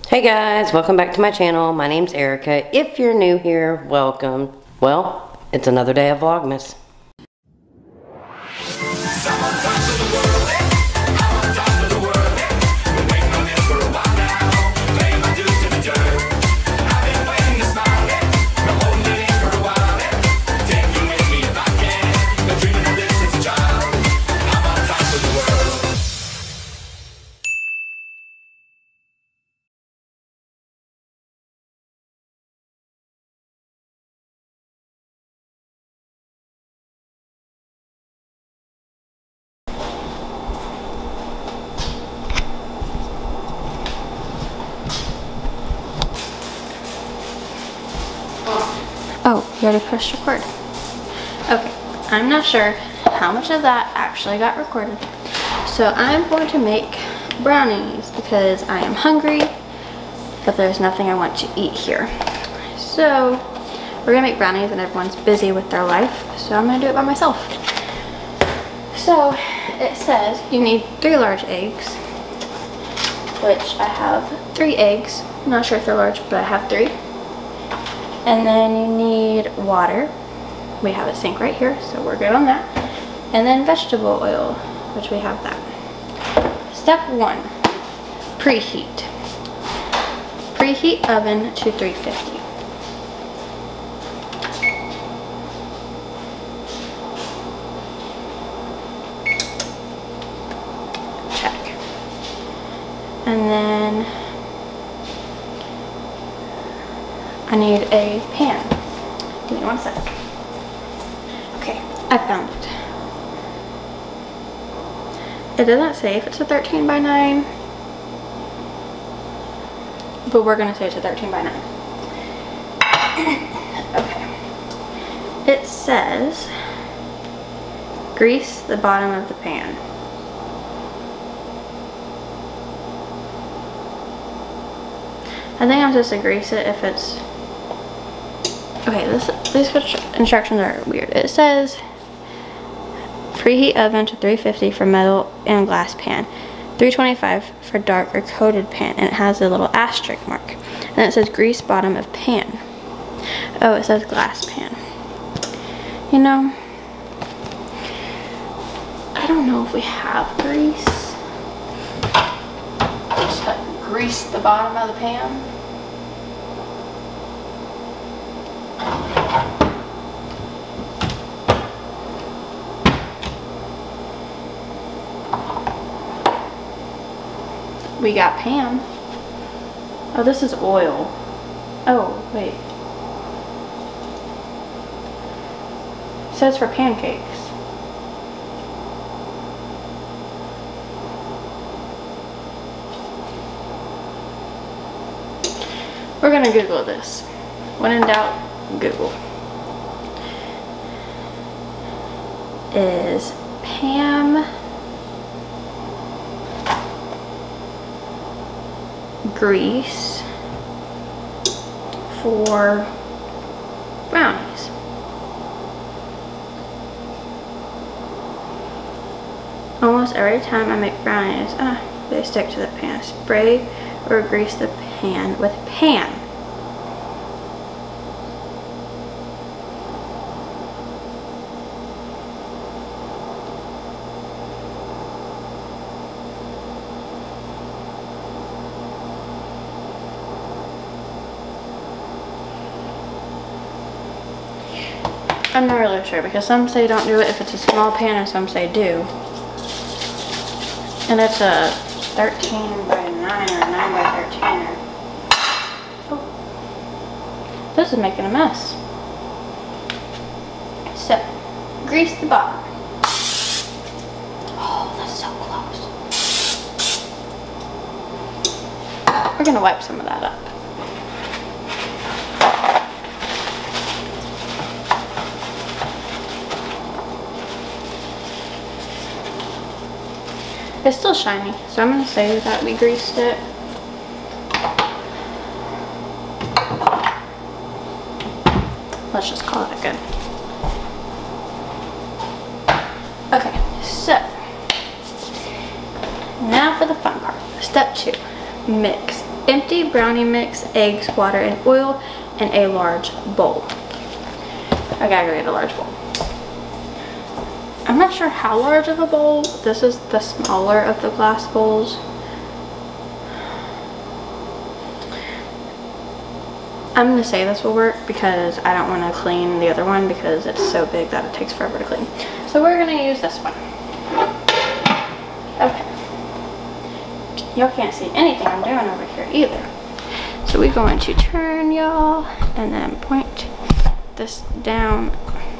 Hey guys, welcome back to my channel. My name's Erica. If you're new here, welcome. Well, it's another day of Vlogmas. Oh, you already pressed record. Okay, I'm not sure how much of that actually got recorded. So I'm going to make brownies because I am hungry, but there's nothing I want to eat here. So we're gonna make brownies and everyone's busy with their life, so I'm gonna do it by myself. So it says you need 3 large eggs, which I have 3 eggs. I'm not sure if they're large, but I have 3. And then you need water. We have a sink right here, so we're good on that. And then vegetable oil, which we have that. Step 1, preheat. Preheat oven to 350. Check. And then I need a pan. Give me 1 second. Okay, I found it. It doesn't say if it's a 13 by 9, but we're gonna say it's a 13 by 9. Okay. It says grease the bottom of the pan. I think I'm supposed to grease it if it's... Okay, these instructions are weird. It says preheat oven to 350 for metal and glass pan, 325 for dark or coated pan, and it has a little asterisk mark. And it says grease bottom of pan. Oh, it says glass pan. You know, I don't know if we have grease. Just like grease the bottom of the pan. We got pan. Oh, this is oil. Oh, wait. It says for pancakes. We're gonna Google this. When in doubt, Google. Is Pam grease for brownies? Almost every time I make brownies, they stick to the pan. Spray or grease the pan with pan. I'm not really sure because some say don't do it if it's a small pan and some say do. And it's a 13 by 9 or 9 by 13. Oh, this is making a mess. So, grease the bottom. Oh, that's so close. We're gonna wipe some of that up. It's still shiny, so I'm going to say that we greased it. Let's just call it good. Okay, so Now for the fun part. Step 2, mix. empty brownie mix, eggs, water, and oil in a large bowl. I gotta go get a large bowl. I'm not sure how large of a bowl. This is the smaller of the glass bowls. I'm gonna say this will work because I don't want to clean the other one because it's so big that it takes forever to clean. So we're gonna use this one. Okay. Y'all can't see anything I'm doing over here either. So we're going to turn y'all and then point this down.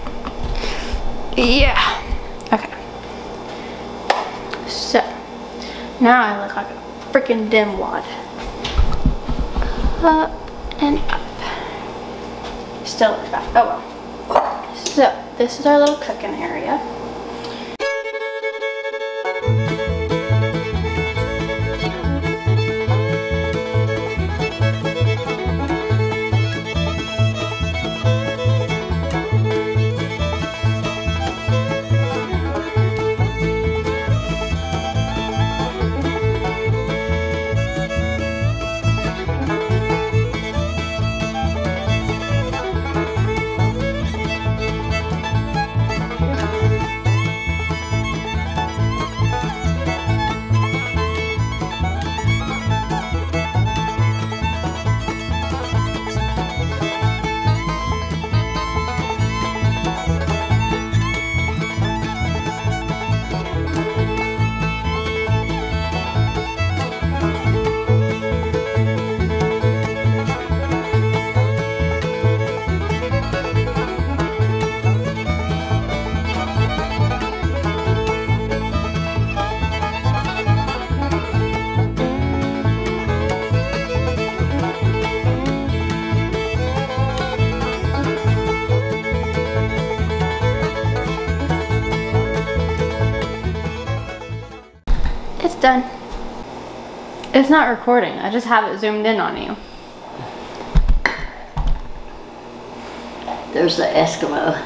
Yeah. Okay. So now I look like a freaking dimwad. Up and up. Still looks bad. Oh well. So this is our little cooking area. It's done. It's not recording. I just have it zoomed in on you. There's the Eskimo.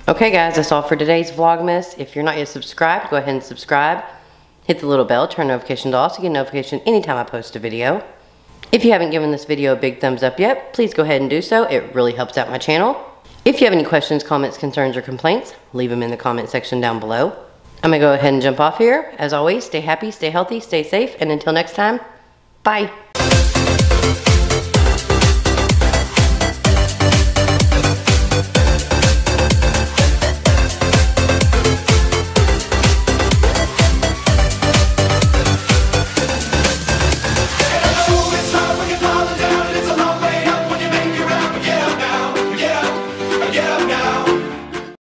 Okay guys, that's all for today's Vlogmas. If you're not yet subscribed, go ahead and subscribe. Hit the little bell, turn notifications off so you get a notification anytime I post a video. If you haven't given this video a big thumbs up yet, please go ahead and do so. It really helps out my channel. If you have any questions, comments, concerns, or complaints, leave them in the comment section down below. I'm going to go ahead and jump off here. As always, stay happy, stay healthy, stay safe, and until next time, bye.